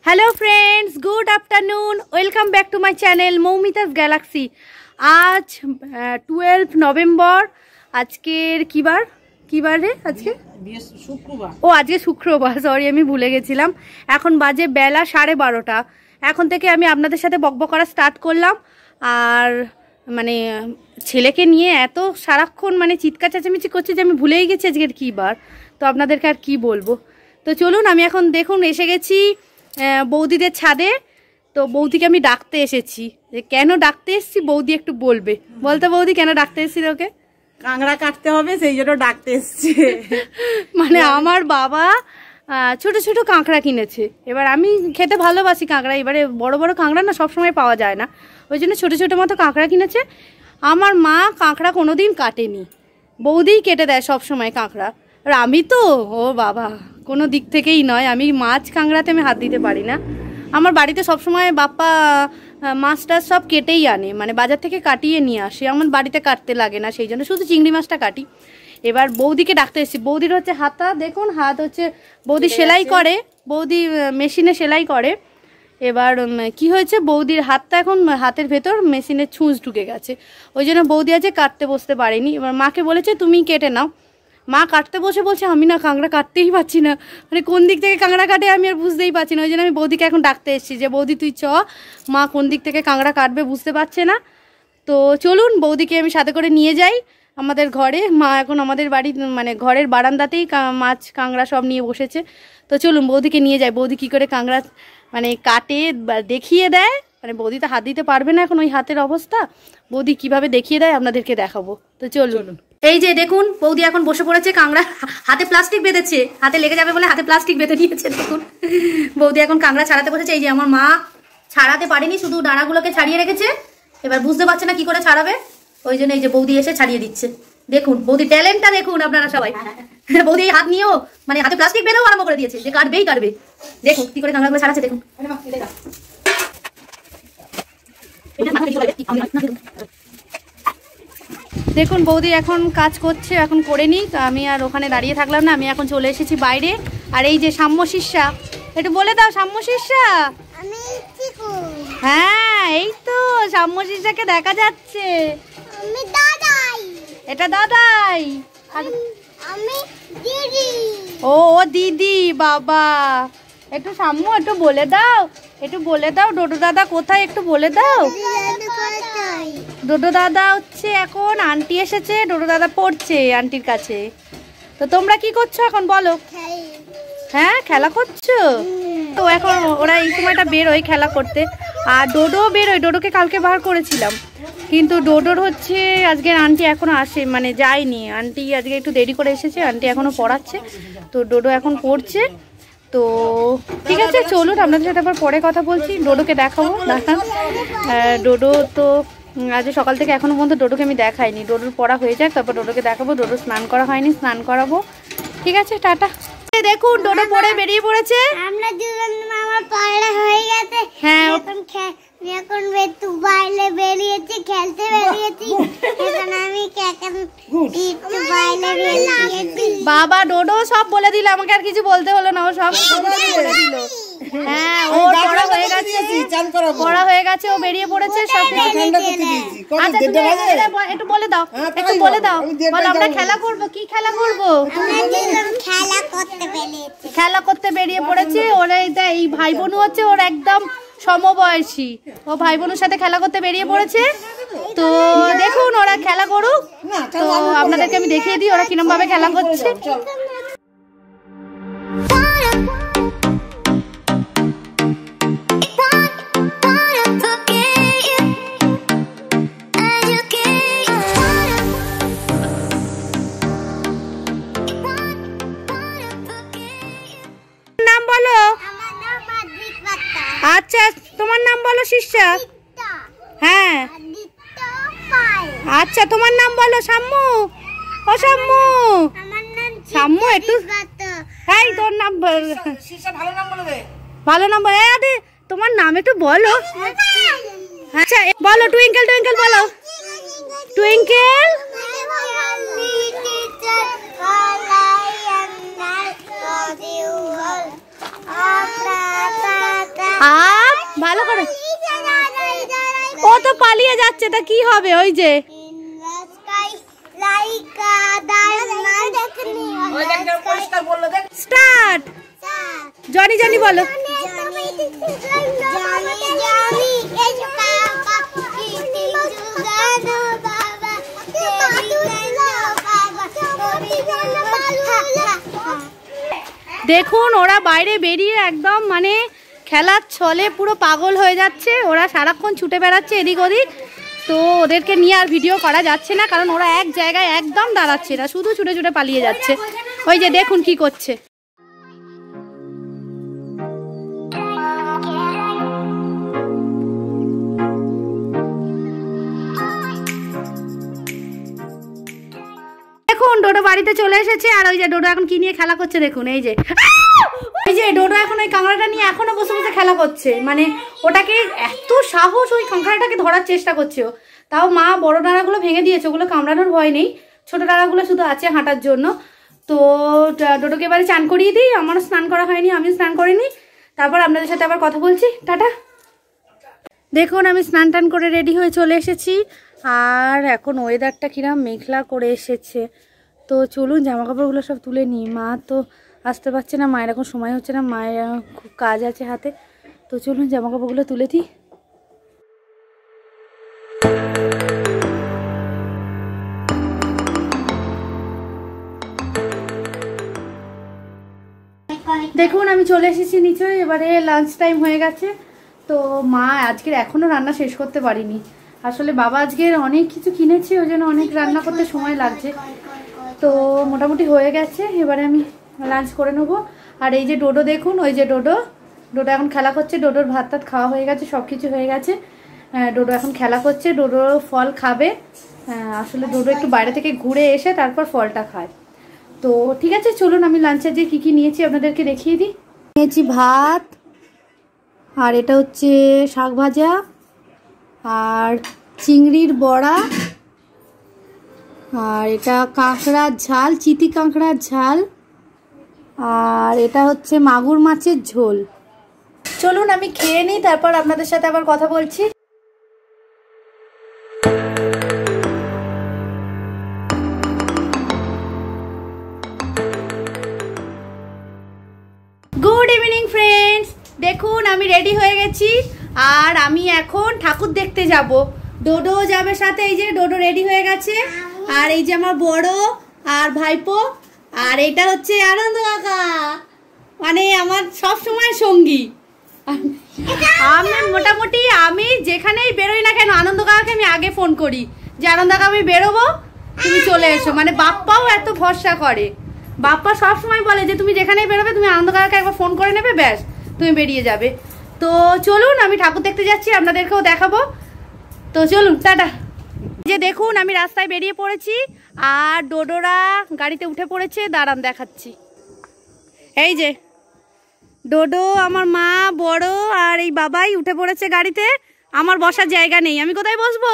Hello friends, good afternoon, welcome back to my channel Moumita's Galaxy. आज 12 नवम्बर। আজকের কি বার রে? আজকে শুক্রবার। ও আজকে শুক্রবার, সরি আমি ভুলে গেছিলাম। এখন বাজে বেলা 12:30। এখন থেকে আমি আপনাদের সাথে বকবক করা স্টার্ট করলাম। আর মানে ছেলেকে নিয়ে এত সারাক্ষণ মানে চিৎকার চেঁচামেচি করছে যে আমি ভুলেই গেছি আজকের কী বার। তো আপনাদেরকে আর কি বলবো। তো চলুন, আমি এখন দেখুন এসে গেছি বৌদিদের ছাদে। তো বৌদিকে আমি ডাকতে এসেছি। যে কেন ডাকতে এসেছি বৌদি একটু বলবে। বলতে বৌদি কেন ডাকতে এসেছি তোকে? কাঁকড়া কাটতে হবে সেই জন্য ডাকতে এসেছি। মানে আমার বাবা ছোট ছোট কাঁকড়া কিনেছে। এবার আমি খেতে ভালোবাসি কাঁকড়া, এবারে বড় বড় কাঁকড়া না সবসময় পাওয়া যায় না, ওই জন্য ছোটো ছোটো মতো কাঁকড়া কিনেছে। আমার মা কাঁকড়া কোনো দিন কাটেনি, বৌদিই কেটে দেয় সবসময় কাঁকড়া। আর আমি তো ও বাবা কোনো দিক থেকেই নয়, আমি মাছ কাঁকড়াতে আমি হাত দিতে পারি না। আমার বাড়িতে সবসময় বাপ্পা মাছটা সব কেটেই আনে, মানে বাজার থেকে কাটিয়ে নিয়ে আসে, আমার বাড়িতে কাটতে লাগে না, সেই জন্য শুধু চিংড়ি মাছটা কাটি। এবার বৌদিকে ডাকতে এসেছি। বৌদির হচ্ছে হাতটা দেখুন, হাত হচ্ছে বৌদি সেলাই করে, বৌদি মেশিনে সেলাই করে। এবার কি হয়েছে, বৌদির হাতটা এখন হাতের ভেতর মেশিনের ছুঁচ ঢুকে গেছে, ওই জন্য বৌদি আজকে কাটতে বসতে পারেনি। এবার মাকে বলেছে তুমি কেটে নাও। মা কাটতে বসে বলছে আমি না কাঁকড়া কাটতেই পারছি না, মানে কোন দিক থেকে কাঁকড়া কাটে আমি আর বুঝতেই পারছি না। ওই জন্য আমি বৌদিকে এখন ডাকতে এসেছি যে বৌদি তুই চ, মা কোন দিক থেকে কাঁকড়া কাটবে বুঝতে পারছে না। তো চলুন বৌদিকে আমি সাথে করে নিয়ে যাই আমাদের ঘরে। মা এখন আমাদের বাড়ি মানে ঘরের বারান্দাতেই মাছ কাঁকড়া সব নিয়ে বসেছে। তো চলুন বৌদিকে নিয়ে যাই, বৌদি কী করে কাঁকড়া মানে কাটে দেখিয়ে দেয়। মানে বৌদি তো হাত দিতে পারবে না এখন, ওই হাতের অবস্থা, বৌদি কিভাবে দেখিয়ে দেয় আপনাদেরকে দেখাবো। তো চলুন। এই যে দেখুন বৌদি এখন বসে পড়েছে, কাঁকড়া হাতে প্লাস্টিক বেঁধেছে, হাতে লেগে যাবে বলে হাতে প্লাস্টিক বেঁধে দিয়েছে। দেখুন বৌদি এখন কাঁকড়া ছাড়াতে বসেছে। এই যে আমার মা ছাড়াতে পারেনি, শুধু ডাঁড়াগুলোকে ছাড়িয়ে রেখেছে, এবার বুঝতে পারছে না কি করে ছাড়াবে, ওই জন্য এই যে বৌদি এসে ছাড়িয়ে দিচ্ছে। দেখুন বৌদি ট্যালেন্টটা দেখুন আপনারা সবাই। বৌদি এই হাত নিয়েও মানে হাতে প্লাস্টিক বেঁধেও আরম্ভ করে দিয়েছে যে কাটবেই কাটবে। দেখুন কি করে কাঁকড়াগুলো ছাড়াচ্ছে দেখুন। দেখুন বৌদি এখন কাজ করছে, এখন করে নিই। তো আমি আর ওখানে দাঁড়িয়ে থাকলাম না, আমি এখন চলে এসেছি বাইরে। আর এই যে সাম্য শিষ্যা, একটু বলে দাও সাম্য শিষ্যা। হ্যাঁ এই তো সাম্য শিষ্যাকে দেখা যাচ্ছে। এটা দাদাই, ও দিদি। বাবা একটু সাম্য একটু বলে দাও, একটু বলে দাও ডোডো দাদা কোথায়, একটু বলে দাও। ডোডো দাদা হচ্ছে এখন আন্টি এসেছে, ডোডো দাদা পড়ছে আন্টির কাছে। তো তোমরা কি করছো এখন বলো? হ্যাঁ খেলা করছো তো। এখন ওরা এই সময়টা বেরোয় খেলা করতে, আর ডোডো বেরোয়, ডোডোকে কালকে বার করেছিলাম, কিন্তু ডোডোর হচ্ছে আজকের আন্টি এখনো আসে মানে যায়নি। আন্টি আজকে একটু দেরি করে এসেছে, আন্টি এখনো পড়াচ্ছে, তো ডোডো এখন পড়ছে। তো ঠিক আছে চলুন আপনাদের সাথে আবার পরে কথা বলছি। ডোডোকে দেখাবো, দেখান। ডোডো তো আজ সকাল থেকে এখনো পর্যন্ত ডোডোকে আমি দেখাইনি, ডোডোর পড়া হয়ে যাক তারপর ডোডোকে দেখাবো। ডোডো স্নান করা হয়নি, স্নান করাবো। ঠিক আছে টাটা। দেখুন ডোডো পড়ে বেরিয়ে পড়েছে। আমরা দুজন আমার পড়া হয়ে গেছে। হ্যাঁ এখন একটু বাইরে বেরিয়েছি, খেলতে বেরিয়েছি, এখন আমি একটু বাইরে বেরিয়েছি। বাবা ডোডো সব বলে দিল, আমাকে আর কিছু বলতে হলো না, ও সব বলে দিল। হ্যাঁ ও পড়া হয়ে গেছে, পড়া হয়ে গেছে, ও বেরিয়ে পড়েছে সব। আচ্ছা একটু বলে দাও, একটু বলে দাও, বলো আমরা খেলা করব। কি খেলা করব? খেলা করতে বেরিয়ে পড়েছে। ওরা এই ভাই বোনও হচ্ছে ওর একদম সমবয়সী, ও ভাই বোনের সাথে খেলা করতে বেরিয়ে পড়েছে। তো দেখুন ওরা খেলা করুক, তো আপনাদেরকে আমি দেখিয়ে দিই ওরা কিরম ভাবে খেলা করছে। নাম বলো। আচ্ছা তোমার নাম বলো শিষ্যা। হ্যাঁ আচ্ছা তোমার নাম বলো। সাম্মু। ও সাম্মু, সাম্মু একটু এই তোর নাম ভালো নাম বলো। আরে তোমার নাম একটু বলো। আচ্ছা বলো টুইঙ্কেল টুইঙ্কেল বলো। টুইঙ্কেল এটা কি হবে? ওই যে স্টার্ট। জনি জনি বলো। দেখুন ওরা বাইরে বেরিয়ে একদম মানে খেলার ছলে পুরো পাগল হয়ে যাচ্ছে। ওরা সারাক্ষণ ছুটে বেড়াচ্ছে এদিক ওদিক। তো ওদেরকে নিয়ে আর ভিডিও করা যাচ্ছে না, কারণ ওরা এক জায়গায় একদম দাঁড়াচ্ছে না, শুধু ছুটে ছুটে পালিয়ে যাচ্ছে। ওই যে দেখুন কি করছে। দেখুন ডোডো বাড়িতে চলে এসেছে, আর ওই যে ডোডো এখন কি নিয়ে খেলা করছে দেখুন। এই যে ডোডো এখন ওই কাঁকড়াটা নিয়ে এখনো বসে বসে খেলা করছে। মানে ওটাকে এত সাহস, ওই কাঁকড়াটাকে ধরার চেষ্টা করছে ও। তাও মা বড় ডাঁড়াগুলো ভেঙে দিয়েছে, ওগুলো কামড়ানোর ভয় নেই, ছোট ডাঁড়াগুলো শুধু আছে হাঁটার জন্য। তো ডোডোকে এবারে চান করিয়ে দিই। আমারও স্নান করা হয়নি, আমিও স্নান করিনি। তারপর আপনাদের সাথে আবার কথা বলছি, টাটা। দেখুন আমি স্নান টান করে রেডি হয়ে চলে এসেছি, আর এখন ওয়েদারটা কিরম মেঘলা করে এসেছে। তো চলুন জামা কাপড়গুলো সব তুলে নিই। মা তো আসতে পারছে না, মায়ের এখন সময় হচ্ছে না, মায়ের খুব কাজ আছে হাতে। তো চলুন জামা কাপড়গুলো তুলে দিই। দেখুন আমি চলে এসেছি নিচে, এবারে লাঞ্চ টাইম হয়ে গেছে। তো মা আজকের এখনও রান্না শেষ করতে পারিনি। আসলে বাবা আজকের অনেক কিছু কিনেছে, ওই জন্য অনেক রান্না করতে সময় লাগছে। তো মোটামুটি হয়ে গেছে, এবারে আমি লাঞ্চ করে নেবো। আর এই যে ডোডো দেখুন, ওই যে ডোডো এখন খেলা করছে। ডোডোর ভাত টাত খাওয়া হয়ে গেছে, সব কিছু হয়ে গেছে। ডোডো এখন খেলা করছে, ডোডো ফল খাবে। আসলে ডোডো একটু বাইরে থেকে ঘুরে এসে তারপর ফলটা খায়। তো ঠিক আছে চলুন আমি লাঞ্চে যে কী কী নিয়েছি আপনাদেরকে দেখিয়ে দিই। নিয়েছি ভাত, আর এটা হচ্ছে শাক ভাজা, আর চিংড়ির বড়া, আর এটা কাঁকড়ার ঝাল, চিতি কাঁকড়ার ঝাল, আর এটা হচ্ছে মাগুর মাছের ঝোল। চলুন আমি খেয়ে নিই, তারপর আপনাদের সাথে আবার কথা বলছি। গুড ইভিনিং ফ্রেন্ডস, দেখুন আমি রেডি হয়ে গেছি, আর আমি এখন ঠাকুর দেখতে যাব। ডোডো যাবে সাথে। এই যে ডোডো রেডি হয়ে গেছে, আর এই যে আমার বড় আর ভাইপো, আর এটা হচ্ছে আনন্দ কাকা, মানে আমার সব সময় সঙ্গী। আমি মোটামুটি আমি যেখানেই বেরোই না কেন আনন্দ কাকাকে আমি আগে ফোন করি যে আনন্দ কাকা আমি বেরোবো, তুমি চলে এসো। মানে বাপ্পাও এত ভরসা করে। বাপ্পা সব সময় বলে যে তুমি যেখানেই বেরোবে তুমি আনন্দ কাকাকে একবার ফোন করে নেবে, ব্যাস তুমি বেরিয়ে যাবে। তো চলুন আমি ঠাকুর দেখতে যাচ্ছি, আপনাদেরকেও দেখাবো। তো চলুন টাটা। যে দেখুন আমি রাস্তায় বেরিয়ে পড়েছি, আর ডোডোরা গাড়িতে উঠে পড়েছে, দাঁড়ান দেখাচ্ছি। এই যে ডোডো, আমার মা, বড় আর এই বাবাই উঠে পড়েছে গাড়িতে। আমার বসার জায়গা নেই, আমি কোথায় বসবো?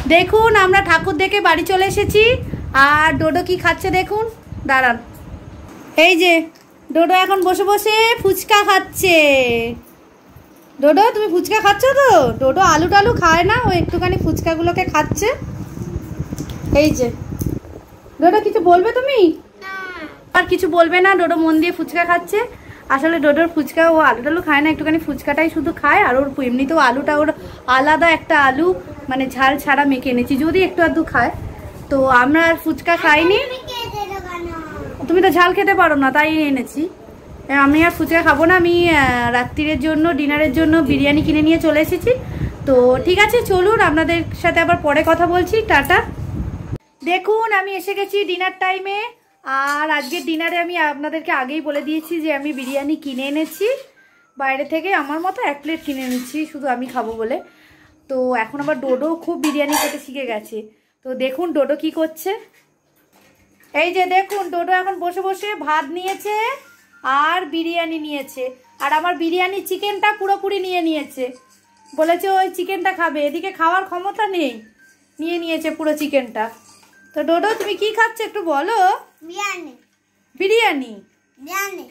দেখুন আমরা ঠাকুর দেখে বাড়ি চলে এসেছি। আর ডোডো কি খাচ্ছে দেখুন, দাঁড়ান। এই যে ডোডো এখন বসে বসে ফুচকা খাচ্ছে। ডোডো তুমি ফুচকা খাচ্ছ তো? ডোডো আলু টালু খায় না, ও একটুখানি ফুচকাগুলোকে খাচ্ছে। এই যে ডোডো কিছু বলবে তুমি? আর কিছু বলবে না, ডোডো মন দিয়ে ফুচকা খাচ্ছে। আসলে ডোডোর ফুচকা, ও আলু টালু খায় না, একটুখানি ফুচকাটাই শুধু খায়। আর ওর এমনিতেও আলুটা ওর আলাদা একটা আলু মানে ঝাল ছাড়া মেখে এনেছি, যদি একটু আধটু খায়। তো আমরা আর ফুচকা খাইনি। তুমি তো ঝাল খেতে পারো না, তাই এনেছি। আমি আর ফুচকা খাবো না। আমি রাত্রিরের জন্য, ডিনারের জন্য বিরিয়ানি কিনে নিয়ে চলে এসেছি। তো ঠিক আছে, চলুন আপনাদের সাথে আবার পরে কথা বলছি। টাটা। দেখুন আমি এসে গেছি ডিনার টাইমে। আর আজকের ডিনারে আমি আপনাদেরকে আগেই বলে দিয়েছি যে আমি বিরিয়ানি কিনে এনেছি বাইরে থেকে। আমার মতো 1 প্লেট কিনে এনেছি, শুধু আমি খাবো বলে। তো এখন আবার ডোডো খুব বিরিয়ানি খেতে শিখে গেছে। তো দেখুন ডোডো কি করছে। এই যে দেখুন ডোডো এখন বসে বসে ভাত নিয়েছে আর বিরিয়ানি নিয়েছে। আর আমার বিরিয়ানি চিকেনটা পুরোপুরি নিয়ে নিয়েছে, বলেছে ওই চিকেনটা খাবে। এদিকে খাওয়ার ক্ষমতা নেই, নিয়ে নিয়েছে পুরো চিকেনটা। তো ডোডো তুমি কি খাচ্ছ একটু বলো? বিরিয়ানি। বিরিয়ানি। বিরিয়ানি।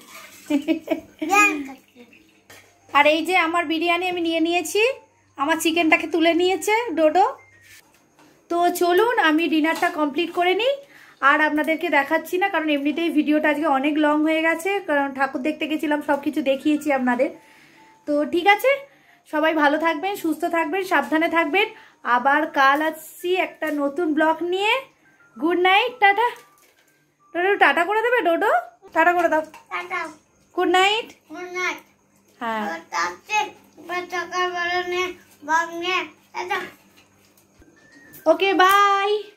আর এই যে আমার বিরিয়ানি আমি নিয়ে নিয়েছি, আমার চিকেনটাকে তুলে নিয়েছে ডোডো। তো চলুন আমি ডিনারটা কমপ্লিট করে নিই। আর আপনাদেরকে দেখাচ্ছি না, কারণ এমনিতেই ভিডিওটা আজকে অনেক লং হয়ে গেছে, কারণ ঠাকুর দেখতে গেছিলাম, সব কিছু দেখিয়েছি আপনাদের। তো ঠিক আছে, সবাই ভালো থাকবেন, সুস্থ থাকবেন, সাবধানে থাকবেন। আবার কাল আসছি একটা নতুন ব্লগ নিয়ে। Good night, tata. ডোডো টাটা করে দেবে? ডোডো টাটা করে দাও। Tata. Good night. Good night. হ্যাঁ সকালবেলা নে, বাং নে, টাটা। Okay bye.